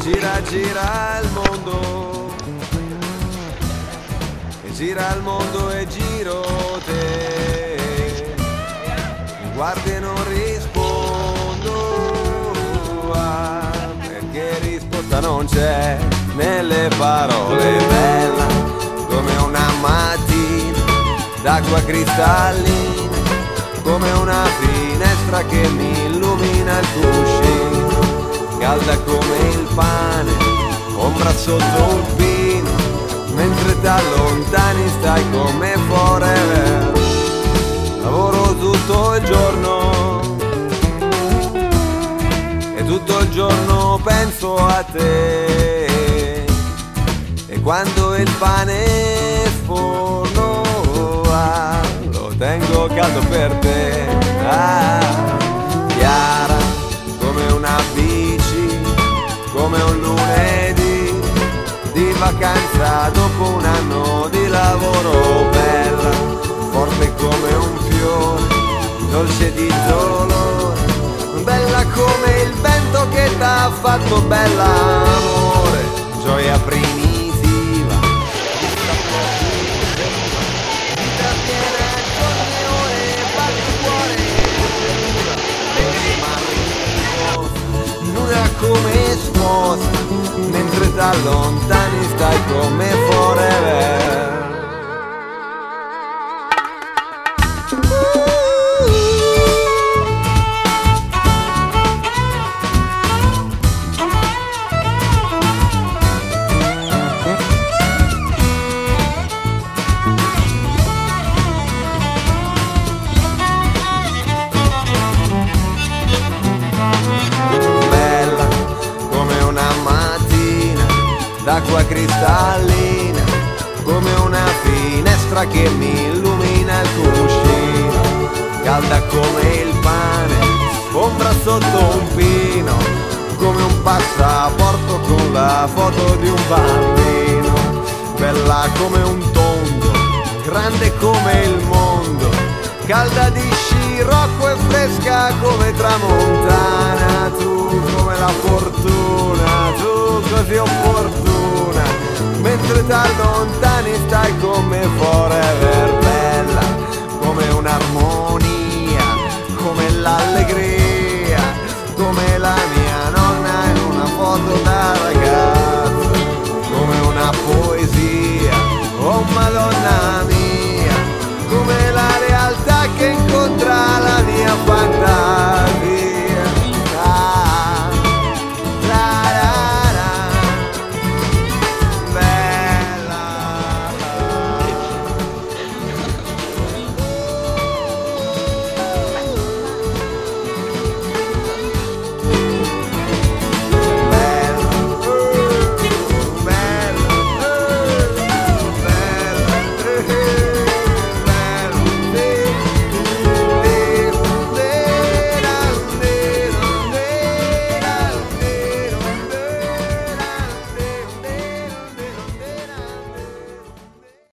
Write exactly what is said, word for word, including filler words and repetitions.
gira gira il mondo, e gira il mondo e giro te, mi guardi e non rispondo, ah, perché risposta non c'è nelle parole. Bella come una mattina d'acqua cristallina, come una finestra che mi illumina il cuscino, calda come il pane, ombra sotto un pino, mentre t'allontani stai come forever. Lavoro tutto il giorno e tutto il giorno penso a te, e quando il pane sforno ah, lo tengo caldo per te. Ah, chiara come una bici, come un lunedì di vacanza dopo un anno di lavoro. Bella, forte come un fiore, dolce di dolore, bella come il vento che t'ha fatto bella, amore, gioia primitiva, vita piena giorni e ore, batte il cuore, nuda come sposa, mentre t'allontani stai come forever. D'acqua cristallina, come una finestra che mi illumina il cuscino, calda come il pane, ombra sotto un pino, come un passaporto con la foto di un bambino, bella come un tondo, grande come il mondo, calda di scirocco e fresca come tramontana, tu come la fortuna, tu così opportuna, mentre t'allontani stai come forever.